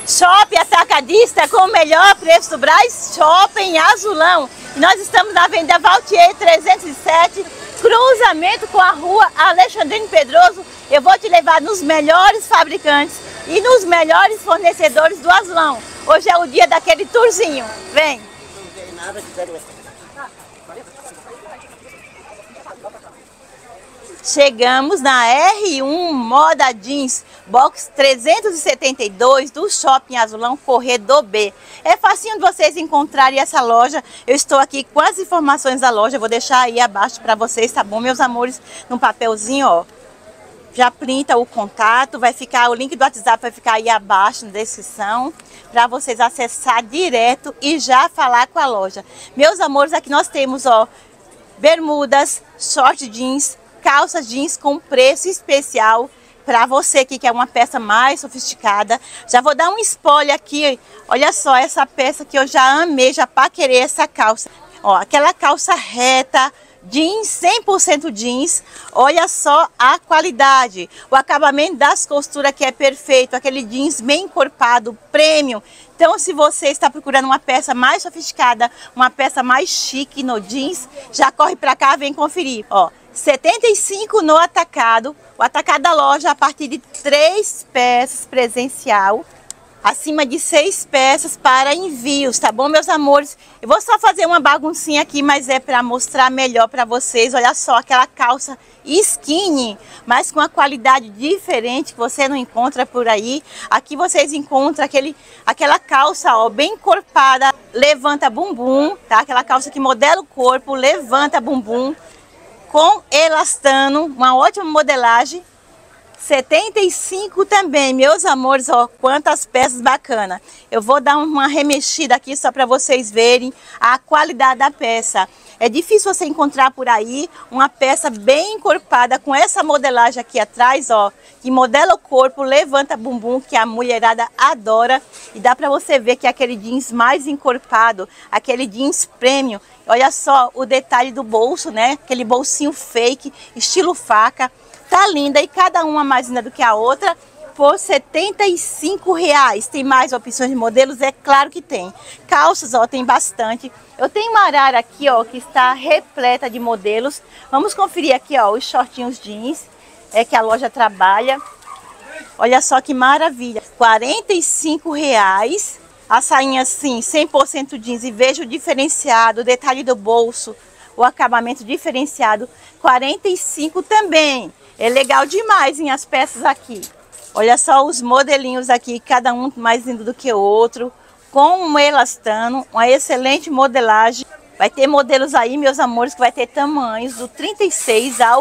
Shopping Atacadista com o melhor preço do Brás, Shopping Azulão. Nós estamos na Avenida Valtier 307, cruzamento com a rua Alexandrino Pedroso. Eu vou te levar nos melhores fabricantes e nos melhores fornecedores do Azulão. Hoje é o dia daquele tourzinho. Vem! Chegamos na R1 Moda Jeans, box 372 do Shopping Azulão, Corredor B. É facinho de vocês encontrarem essa loja. Eu estou aqui com as informações da loja, vou deixar aí abaixo para vocês, tá bom, meus amores? No papelzinho, ó. Já printa o contato, vai ficar, o link do WhatsApp vai ficar aí abaixo na descrição, para vocês acessar direto e já falar com a loja. Meus amores, aqui nós temos, ó, bermudas, short jeans, calças jeans com preço especial para você que quer uma peça mais sofisticada. Já vou dar um spoiler aqui, olha só essa peça que eu já amei, já paquerei essa calça. Ó, aquela calça reta, jeans, 100% jeans, olha só a qualidade, o acabamento das costuras que é perfeito, aquele jeans bem encorpado, premium. Então, se você está procurando uma peça mais sofisticada, uma peça mais chique no jeans, já corre para cá, vem conferir. Ó, 75 no atacado, o atacado da loja a partir de 3 peças presencial, acima de 6 peças para envios, tá bom, meus amores? Eu vou só fazer uma baguncinha aqui, mas é para mostrar melhor para vocês. Olha só, aquela calça skinny, mas com uma qualidade diferente que você não encontra por aí. Aqui vocês encontram aquela calça, ó, bem encorpada, levanta bumbum, tá? Aquela calça que modela o corpo, levanta bumbum, com elastano, uma ótima modelagem. 75 também, meus amores, ó, quantas peças bacanas. Eu vou dar uma remexida aqui só para vocês verem a qualidade da peça. É difícil você encontrar por aí uma peça bem encorpada com essa modelagem aqui atrás, ó, que modela o corpo, levanta bumbum, que a mulherada adora. E dá para você ver que é aquele jeans mais encorpado, aquele jeans premium. Olha só o detalhe do bolso, né? Aquele bolsinho fake, estilo faca. Tá linda e cada uma mais linda do que a outra por R$ 75. Tem mais opções de modelos? É claro que tem. Calças, ó, tem bastante. Eu tenho uma arara aqui, ó, que está repleta de modelos. Vamos conferir aqui, ó, os shortinhos jeans que a loja trabalha. Olha só que maravilha. R$ 45. A sainha assim, 100% jeans, e veja o diferenciado, o detalhe do bolso, o acabamento diferenciado. 45 também. É legal demais, hein, as peças aqui. Olha só os modelinhos aqui, cada um mais lindo do que o outro, com um elastano, uma excelente modelagem. Vai ter modelos aí, meus amores, que vai ter tamanhos do 36 ao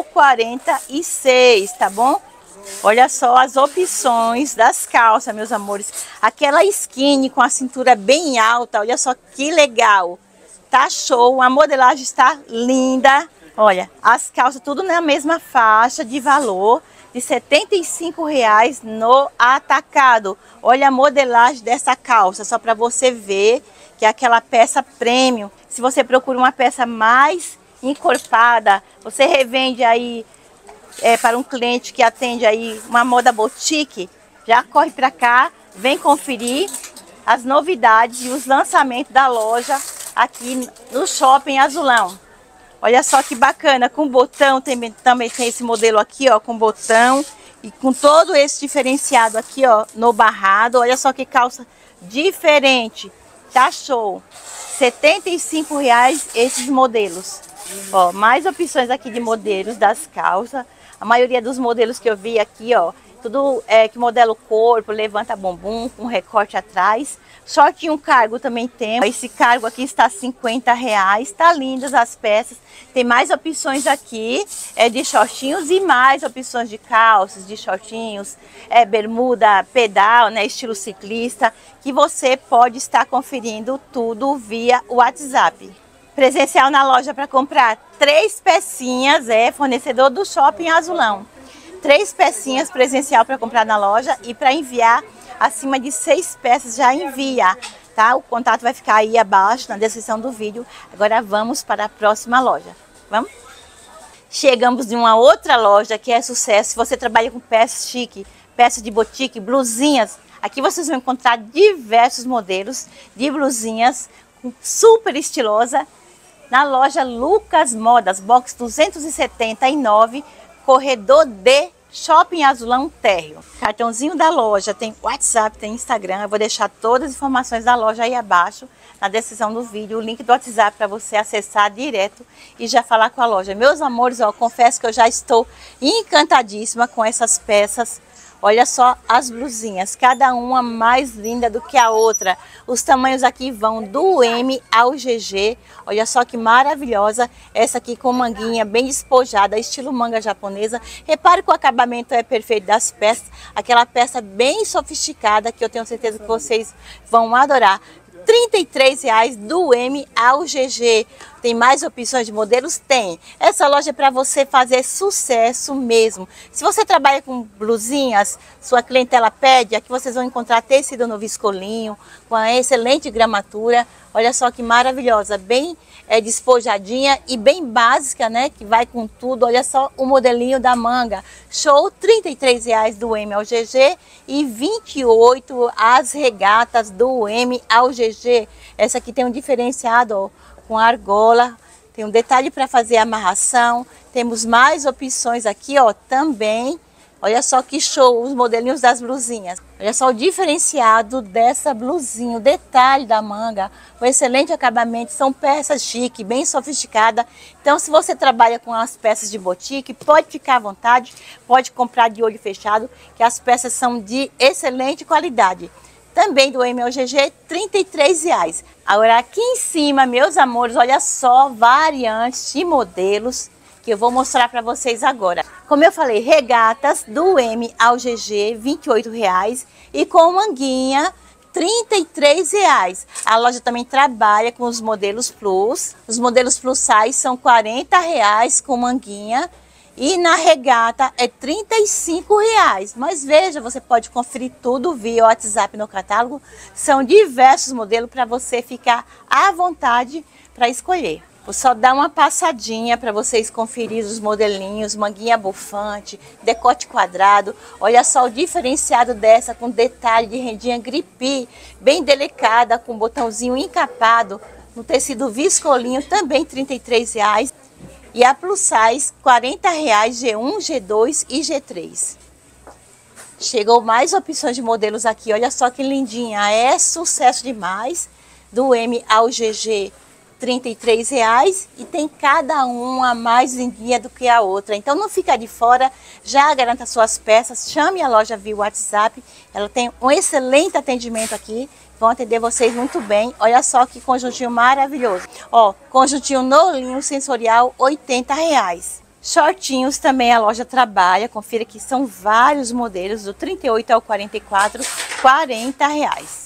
46, tá bom? Olha só as opções das calças, meus amores. Aquela skinny com a cintura bem alta, olha só que legal. Tá show, a modelagem está linda. Olha, as calças tudo na mesma faixa de valor de R$ 75 no atacado. Olha a modelagem dessa calça, só para você ver que é aquela peça premium. Se você procura uma peça mais encorpada, você revende aí para um cliente que atende aí uma moda boutique, já corre para cá, vem conferir as novidades e os lançamentos da loja aqui no Shopping Azulão. Olha só que bacana, com botão, também tem esse modelo aqui, ó, com botão e com todo esse diferenciado aqui, ó, no barrado. Olha só que calça diferente, tá show. R$ 75 esses modelos. Ó, mais opções aqui de modelos das calças. A maioria dos modelos que eu vi aqui, ó, tudo que modela o corpo, levanta bumbum, com recorte atrás. Shortinho cargo também tem. Esse cargo aqui está R$ 50. Tá lindas as peças. Tem mais opções aqui de shortinhos e mais opções de calças, de shortinhos, bermuda, pedal, né, estilo ciclista, que você pode estar conferindo tudo via WhatsApp. Presencial na loja para comprar 3 pecinhas, fornecedor do Shopping Azulão. 3 pecinhas presencial para comprar na loja e para enviar acima de 6 peças já envia, tá? O contato vai ficar aí abaixo na descrição do vídeo. Agora vamos para a próxima loja. Vamos? Chegamos em uma outra loja que é sucesso. Se você trabalha com peças chique, peças de boutique, blusinhas, Aqui vocês vão encontrar diversos modelos de blusinhas super estilosa na loja Lucas Modas, box 279, corredor D, Shopping Azulão Térreo. Cartãozinho da loja, tem WhatsApp, tem Instagram. Eu vou deixar todas as informações da loja aí abaixo, na descrição do vídeo, o link do WhatsApp para você acessar direto e já falar com a loja. Meus amores, ó, confesso que eu já estou encantadíssima com essas peças. Olha só as blusinhas, cada uma mais linda do que a outra. Os tamanhos aqui vão do M ao GG. Olha só que maravilhosa. Essa aqui com manguinha bem despojada, estilo manga japonesa. Repare que o acabamento é perfeito das peças. Aquela peça bem sofisticada que eu tenho certeza que vocês vão adorar. R$ 33,00 do M ao GG. Tem mais opções de modelos? Tem. Essa loja é para você fazer sucesso mesmo. Se você trabalha com blusinhas, sua clientela pede, aqui vocês vão encontrar tecido no viscolinho, com a excelente gramatura. Olha só que maravilhosa, bem despojadinha e bem básica, né? Que vai com tudo. Olha só o modelinho da manga. Show, R$ 33,00 do M ao GG e R$ 28,00 as regatas do M ao GG. Essa aqui tem um diferenciado, ó, com argola. Tem um detalhe para fazer a amarração. Temos mais opções aqui, ó, também. Olha só que show, os modelinhos das blusinhas. Olha só o diferenciado dessa blusinha, o detalhe da manga, o excelente acabamento, são peças chique, bem sofisticada. Então, se você trabalha com as peças de boutique, pode ficar à vontade, pode comprar de olho fechado, que as peças são de excelente qualidade. Também do M ao GG, R$ 33,00. Agora aqui em cima, meus amores, olha só variantes de modelos que eu vou mostrar para vocês agora. Como eu falei, regatas do M ao GG, R$ 28,00 e com manguinha, R$ 33,00. A loja também trabalha com os modelos Plus. Os modelos Plus Size são R$ 40,00 com manguinha. E na regata é R$ 35,00. Mas veja, você pode conferir tudo via WhatsApp no catálogo. São diversos modelos para você ficar à vontade para escolher. Vou só dar uma passadinha para vocês conferir os modelinhos, manguinha bufante, decote quadrado. Olha só o diferenciado dessa com detalhe de rendinha gripe, bem delicada, com botãozinho encapado, no tecido viscolinho, também R$ 33,00. E a plus size, R$ 40,00, G1, G2 e G3. Chegou mais opções de modelos aqui, olha só que lindinha, é sucesso demais. Do M ao GG, R$ 33,00 e tem cada uma mais lindinha do que a outra. Então não fica de fora, já garanta suas peças, chame a loja via WhatsApp. Ela tem um excelente atendimento aqui, vão atender vocês muito bem. Olha só que conjuntinho maravilhoso. Ó, conjuntinho no linho sensorial, R$ 80,00. Shortinhos também a loja trabalha, confira que são vários modelos, do 38 ao 44, R$ 40,00.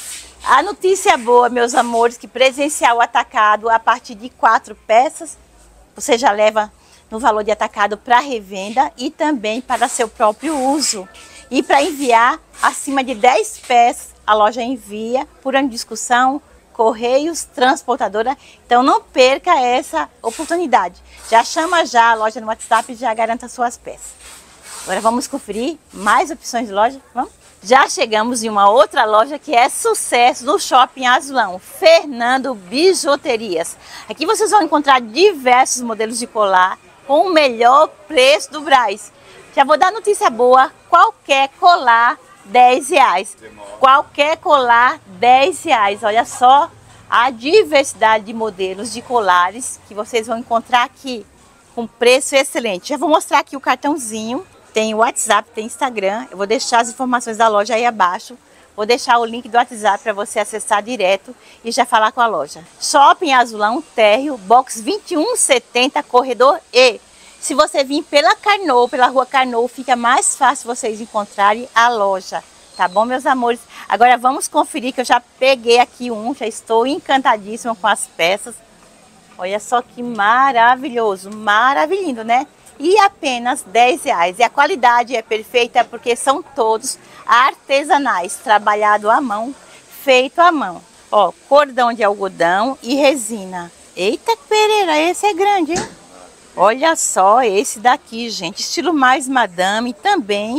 A notícia boa, meus amores, que presencial atacado a partir de 4 peças, você já leva no valor de atacado para revenda e também para seu próprio uso. E para enviar acima de 10 peças, a loja envia por uma discussão, Correios, transportadora. Então não perca essa oportunidade. Já chama já a loja no WhatsApp e já garanta suas peças. Agora vamos conferir mais opções de loja, vamos? Já chegamos em uma outra loja que é sucesso no Shopping Azulão, Fernando Bijuterias. Aqui vocês vão encontrar diversos modelos de colar com o melhor preço do Brás. Já vou dar notícia boa, qualquer colar R$10. Qualquer colar R$10. Olha só a diversidade de modelos de colares que vocês vão encontrar aqui com preço excelente. Já vou mostrar aqui o cartãozinho. Tem WhatsApp, tem Instagram. Eu vou deixar as informações da loja aí abaixo. Vou deixar o link do WhatsApp para você acessar direto e já falar com a loja. Shopping Azulão Térreo, box 2170, corredor E. Se você vir pela Carnot, pela rua Carnot, fica mais fácil vocês encontrarem a loja. Tá bom, meus amores? Agora vamos conferir que eu já peguei aqui já estou encantadíssima com as peças. Olha só que maravilhoso, maravilhoso, né? E apenas R$10. E a qualidade é perfeita porque são todos artesanais, trabalhado à mão, feito à mão. Ó, cordão de algodão e resina. Eita, Pereira, esse é grande, hein? Olha só esse daqui, gente, estilo mais madame, também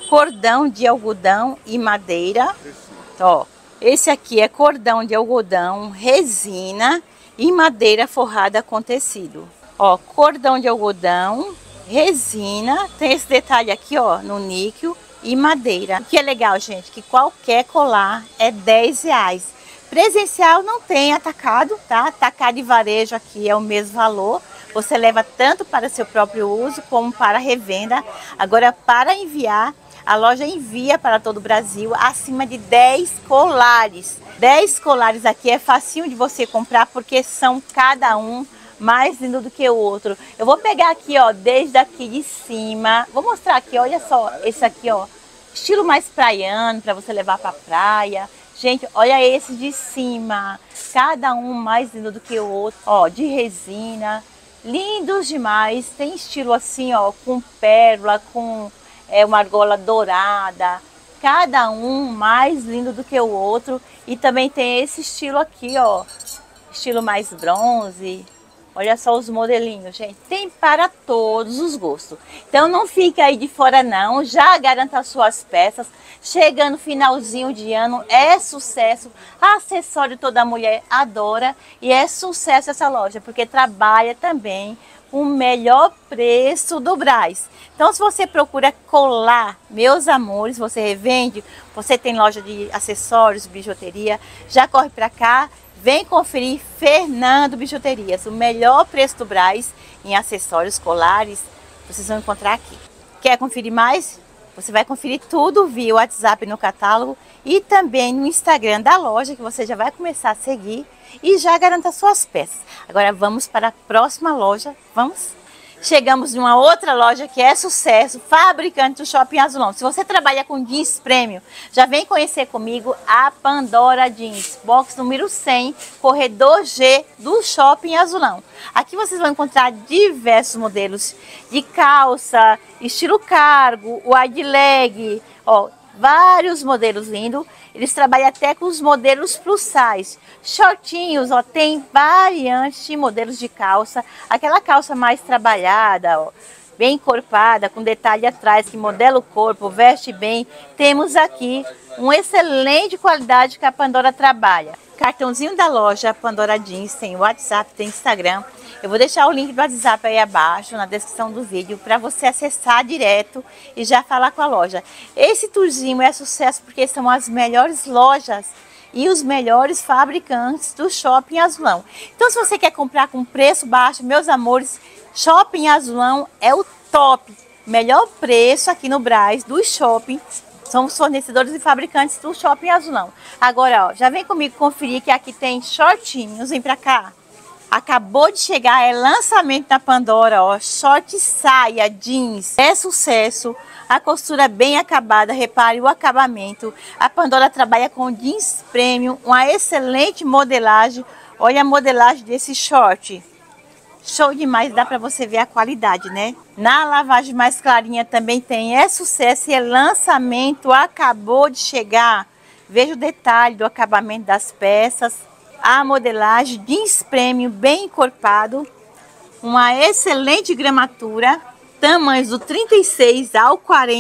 cordão de algodão e madeira. Ó, esse aqui é cordão de algodão, resina e madeira forrada com tecido. Ó, cordão de algodão, resina, tem esse detalhe aqui, ó, no níquel e madeira. O que é legal, gente, que qualquer colar é R$10. Presencial não tem atacado, tá? Atacado e varejo aqui é o mesmo valor. Você leva tanto para seu próprio uso como para revenda. Agora, para enviar, a loja envia para todo o Brasil acima de 10 colares. 10 colares aqui é facinho de você comprar porque são cada um mais lindo do que o outro. Eu vou pegar aqui, ó, desde aqui de cima. Vou mostrar aqui, olha só, esse aqui, ó, estilo mais praiano para você levar para praia. Gente, olha esse de cima, cada um mais lindo do que o outro, ó, de resina, lindos demais. Tem estilo assim, ó, com pérola, com uma argola dourada, cada um mais lindo do que o outro. E também tem esse estilo aqui, ó, estilo mais bronze. Olha só os modelinhos, gente. Tem para todos os gostos. Então não fica aí de fora não. Já garanta as suas peças. Chegando finalzinho de ano, é sucesso. Acessório toda mulher adora. E é sucesso essa loja, porque trabalha também com o melhor preço do Brás. Então se você procura colar, meus amores, você revende, você tem loja de acessórios, bijuteria, já corre para cá. Vem conferir Fernando Bijuterias, o melhor preço do Brás em acessórios, colares, vocês vão encontrar aqui. Quer conferir mais? Você vai conferir tudo via WhatsApp no catálogo e também no Instagram da loja, que você já vai começar a seguir e já garanta suas peças. Agora vamos para a próxima loja, vamos? Chegamos em uma outra loja que é sucesso, fabricante do Shopping Azulão. Se você trabalha com jeans premium, já vem conhecer comigo a Pandora Jeans, box número 100, corredor G do Shopping Azulão. Aqui vocês vão encontrar diversos modelos de calça, estilo cargo, wide leg, ó, vários modelos lindos. Eles trabalham até com os modelos plus size. Shortinhos, ó, tem variantes de modelos de calça. Aquela calça mais trabalhada, ó, bem encorpada, com detalhe atrás, que modela o corpo, veste bem. Temos aqui uma excelente qualidade que a Pandora trabalha. Cartãozinho da loja Pandora Jeans, tem WhatsApp, tem Instagram. Eu vou deixar o link do WhatsApp aí abaixo, na descrição do vídeo, para você acessar direto e já falar com a loja. Esse tourzinho é sucesso porque são as melhores lojas e os melhores fabricantes do Shopping Azulão. Então, se você quer comprar com preço baixo, meus amores, Shopping Azulão é o top. Melhor preço aqui no Brás, do shopping. Somos fornecedores e fabricantes do Shopping Azulão. Agora, ó, já vem comigo conferir que aqui tem shortinhos, vem pra cá. Acabou de chegar, é lançamento da Pandora, ó, short saia, jeans, é sucesso, a costura bem acabada, repare o acabamento. A Pandora trabalha com jeans premium, uma excelente modelagem, olha a modelagem desse short. Show demais, dá pra você ver a qualidade, né? Na lavagem mais clarinha também tem, é sucesso e é lançamento, acabou de chegar. Veja o detalhe do acabamento das peças. A modelagem jeans premium bem encorpado, uma excelente gramatura, tamanhos do 36 ao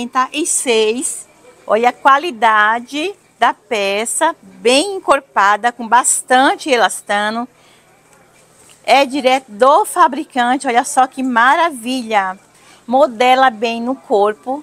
46. Olha a qualidade da peça, bem encorpada, com bastante elastano. É direto do fabricante, olha só que maravilha. Modela bem no corpo.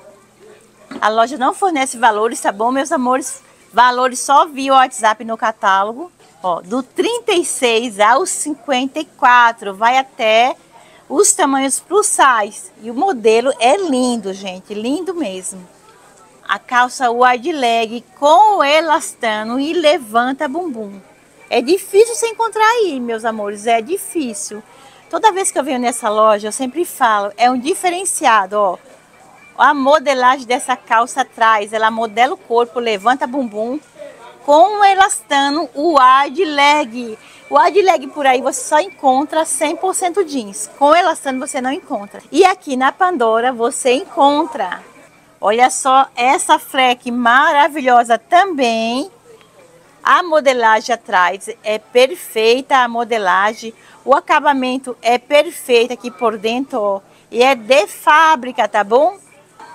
A loja não fornece valores, tá bom, meus amores? Valores só via WhatsApp no catálogo. Ó, do 36 ao 54, vai até os tamanhos plus size. E o modelo é lindo, gente, lindo mesmo. A calça wide leg com elastano e levanta bumbum. É difícil você encontrar aí, meus amores, é difícil. Toda vez que eu venho nessa loja, eu sempre falo, é um diferenciado, ó. A modelagem dessa calça atrás, ela modela o corpo, levanta bumbum. Com o elastano, o wide leg. O wide leg por aí você só encontra 100% jeans. Com o elastano você não encontra. E aqui na Pandora você encontra. Olha só essa fleque maravilhosa também. A modelagem atrás é perfeita, a modelagem. O acabamento é perfeito aqui por dentro, ó. E é de fábrica, tá bom?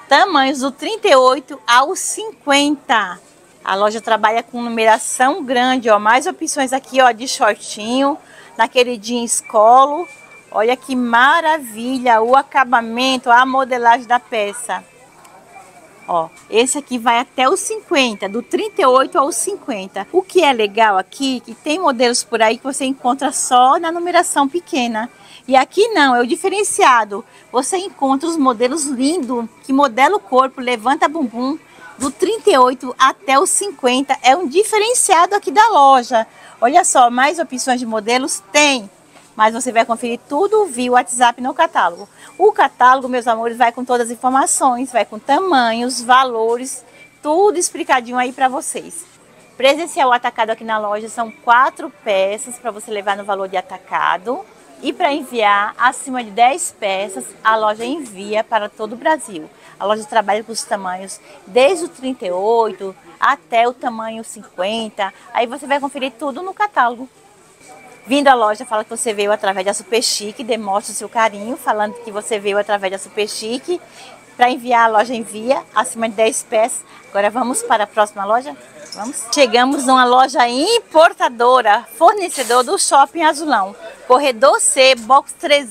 tamanhos do 38 ao 50. A loja trabalha com numeração grande, ó, mais opções aqui, ó, de shortinho, naquele jeans colo. Olha que maravilha o acabamento, a modelagem da peça. Ó, esse aqui vai até o 50, do 38 ao 50. O que é legal aqui, que tem modelos por aí que você encontra só na numeração pequena. E aqui não, é o diferenciado. Você encontra os modelos lindos, que modela o corpo, levanta bumbum, do 38 até o 50. É um diferenciado aqui da loja. Olha só, mais opções de modelos tem. Mas você vai conferir tudo via WhatsApp no catálogo. O catálogo, meus amores, vai com todas as informações, vai com tamanhos, valores, tudo explicadinho aí para vocês. Presencial atacado aqui na loja são 4 peças para você levar no valor de atacado. E para enviar acima de 10 peças, a loja envia para todo o Brasil. A loja trabalha com os tamanhos desde o 38 até o tamanho 50. Aí você vai conferir tudo no catálogo. Vindo à loja, fala que você veio através da Super Chique, demonstra o seu carinho, falando que você veio através da Super Chique. Para enviar, a loja envia acima de 10 peças. Agora vamos para a próxima loja? Vamos? Chegamos numa loja importadora, fornecedor do Shopping Azulão. Corredor C, box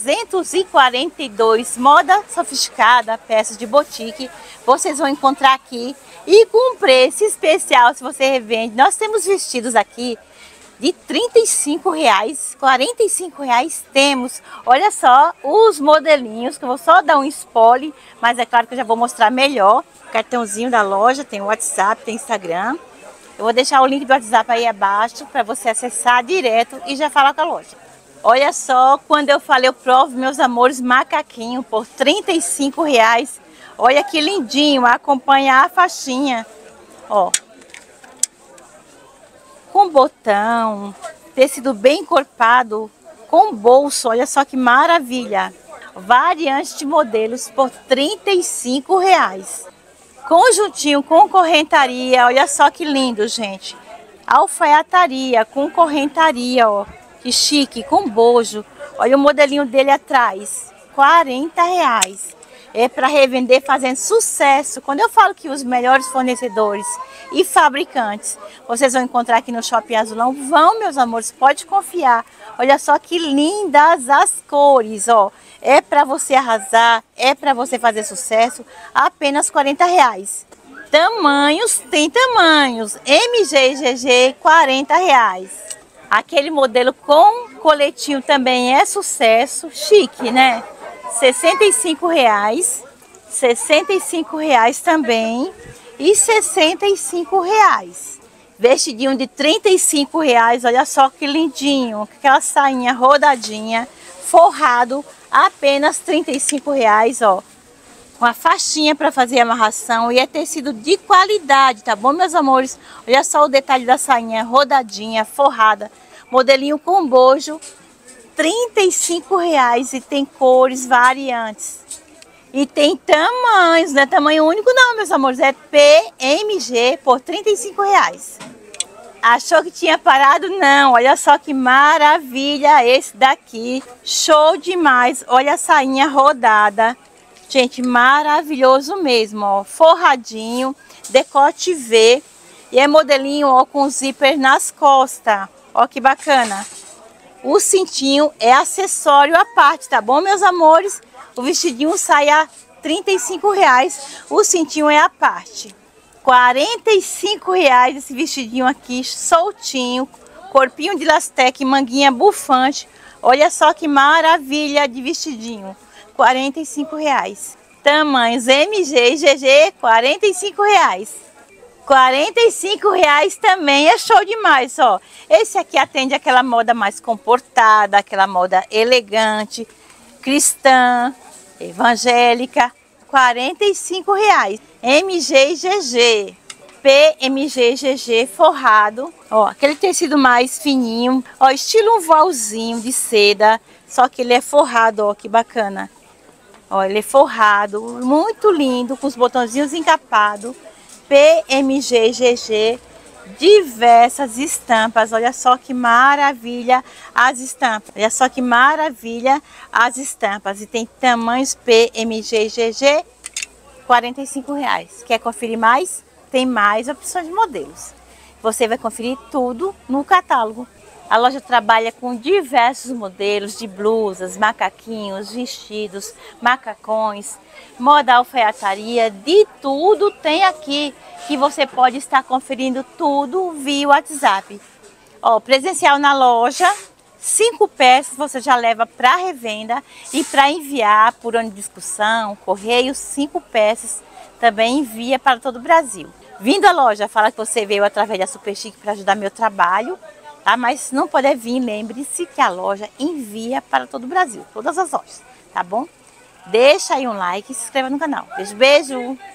342, moda sofisticada, peças de boutique. Vocês vão encontrar aqui e com um preço especial se você revende. Nós temos vestidos aqui de R$35, R$45 temos. Olha só os modelinhos, que eu vou só dar um spoiler, mas é claro que eu já vou mostrar melhor. Cartãozinho da loja, tem WhatsApp, tem Instagram. Eu vou deixar o link do WhatsApp aí abaixo para você acessar direto e já falar com a loja. Olha só, quando eu falei, eu provo, meus amores, macaquinho por R$35. Olha que lindinho, acompanha a faixinha, ó. Com botão, tecido bem encorpado, com bolso, olha só que maravilha. Variantes de modelos por R$35. Conjuntinho com correntaria, olha só que lindo, gente. Alfaiataria com correntaria, ó, que chique, com bojo. Olha o modelinho dele atrás, R$40. É para revender fazendo sucesso. Quando eu falo que os melhores fornecedores e fabricantes vocês vão encontrar aqui no Shopping Azulão, vão, meus amores, pode confiar. Olha só que lindas as cores, ó. É para você arrasar, é para você fazer sucesso, apenas R$40. Tamanhos, tem tamanhos, MG e GG, R$40. Aquele modelo com coletinho também é sucesso, chique, né? R$65, R$65 também e R$65. Vestidinho de R$35, olha só que lindinho, aquela sainha rodadinha, forrado, apenas R$35, ó. Com a faixinha para fazer a amarração e é tecido de qualidade, tá bom, meus amores? Olha só o detalhe da sainha, rodadinha, forrada, modelinho com bojo. R$35 e tem cores variantes. E tem tamanhos, não é tamanho único não, meus amores, é PMG por R$35. Achou que tinha parado? Não, olha só que maravilha esse daqui. Show demais, olha a sainha rodada. Gente, maravilhoso mesmo, ó, forradinho, decote V. E é modelinho, ó, com zíper nas costas, ó que bacana. O cintinho é acessório à parte, tá bom, meus amores? O vestidinho sai a R$35, o cintinho é à parte. R$45 esse vestidinho aqui, soltinho, corpinho de lastec, manguinha bufante. Olha só que maravilha de vestidinho, R$45. Tamanhos MG e GG, R$45. R$45 também é show demais, ó. Esse aqui atende aquela moda mais comportada, aquela moda elegante, cristã, evangélica. R$45. MG e GG. PMG e GG forrado. Ó, aquele tecido mais fininho, ó, estilo um voalzinho de seda, só que ele é forrado, ó, que bacana. Ó, ele é forrado, muito lindo, com os botãozinhos encapados. PMG GG, diversas estampas, olha só que maravilha as estampas, olha só que maravilha as estampas, e tem tamanhos PMG GG, R$ 45. Quer conferir mais? Tem mais opções de modelos. Você vai conferir tudo no catálogo. A loja trabalha com diversos modelos de blusas, macaquinhos, vestidos, macacões, moda alfaiataria, de tudo tem aqui, que você pode estar conferindo tudo via WhatsApp. Ó, presencial na loja, 5 peças você já leva para revenda e para enviar por ano de discussão, correio, 5 peças também envia para todo o Brasil. Vindo à loja, fala que você veio através da Super Chique para ajudar meu trabalho. Tá? Mas se não puder vir, lembre-se que a loja envia para todo o Brasil, todas as lojas, tá bom? Deixa aí um like e se inscreva no canal. Beijo, beijo!